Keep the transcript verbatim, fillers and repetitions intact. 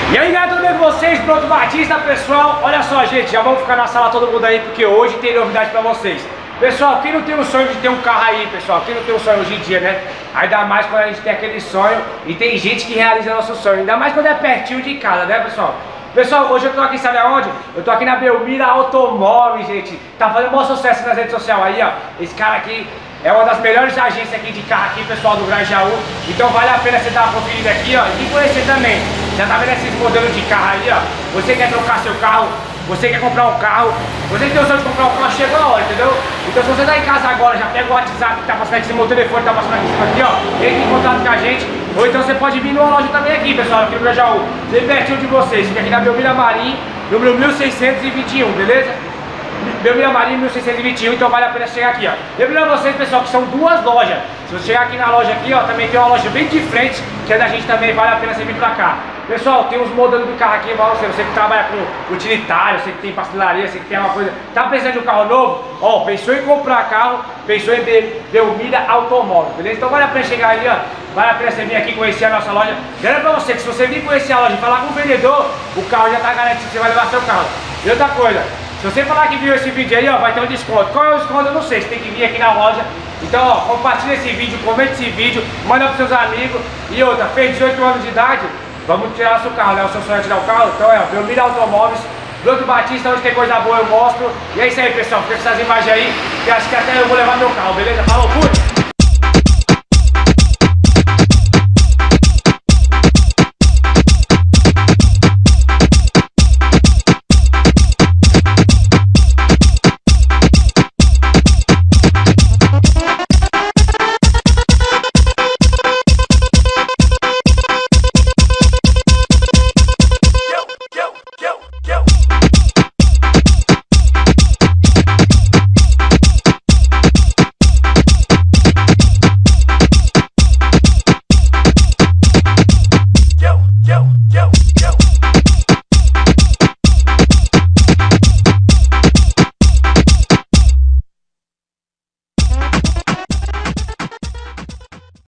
E aí galera, tudo bem com vocês? Pronto, Batista, pessoal. Olha só, gente, já vamos ficar na sala todo mundo aí, porque hoje tem novidade pra vocês. Pessoal, quem não tem o sonho de ter um carro aí, pessoal? Quem não tem o sonho hoje em dia, né? Ainda mais quando a gente tem aquele sonho e tem gente que realiza nosso sonho. Ainda mais quando é pertinho de casa, né, pessoal? Pessoal, hoje eu tô aqui, sabe aonde? Eu tô aqui na Belmira Automóveis, gente. Tá fazendo um bom sucesso nas redes sociais aí, ó. Esse cara aqui é uma das melhores agências aqui de carro aqui, pessoal, do Grajaú. Então vale a pena você dar uma conferida aqui, ó, e conhecer também. Já tá vendo esses modelos de carro aí, ó? Você quer trocar seu carro, você quer comprar um carro, você tem o sonho de comprar um carro, chegou a hora, entendeu? Então se você tá em casa agora, já pega o WhatsApp que tá passando aqui, meu telefone tá passando aqui em cima aqui, ó. Entre em contato com a gente, ou então você pode vir numa loja também aqui, pessoal, aqui no Grajaú. Bem pertinho de vocês, fica aqui na Belmira Marim, número mil seiscentos e vinte e um, beleza? Belmira Marim mil seiscentos e vinte e um, então vale a pena chegar aqui, ó. Lembrando a vocês, pessoal, que são duas lojas. Se você chegar aqui na loja aqui, ó, também tem uma loja bem de frente, que é da gente também, vale a pena você vir pra cá. Pessoal, tem uns modelos do carro aqui, você, você que trabalha com utilitário, você que tem pastelaria, você que tem uma coisa, tá pensando em um carro novo? Ó, pensou em comprar carro, pensou em Belmira Automóvel, beleza? Então vale a pena chegar aí, ó, vale a pena você vir aqui conhecer a nossa loja. Garanto pra você que se você vir conhecer a loja e falar com o vendedor, o carro já tá garantido que você vai levar seu carro. E outra coisa, se você falar que viu esse vídeo aí, ó, vai ter um desconto. Qual é o desconto? Eu não sei, você tem que vir aqui na loja. Então, ó, compartilha esse vídeo, comente esse vídeo, manda pros seus amigos. E outra, fez dezoito anos de idade, vamos tirar o seu carro, né? O seu sonho é tirar o carro? Então é, Belmira Automóveis, Pronto Batista, onde tem coisa boa eu mostro. E é isso aí, pessoal, fica com essas imagens aí, que acho que até eu vou levar meu carro, beleza? Falou, fui!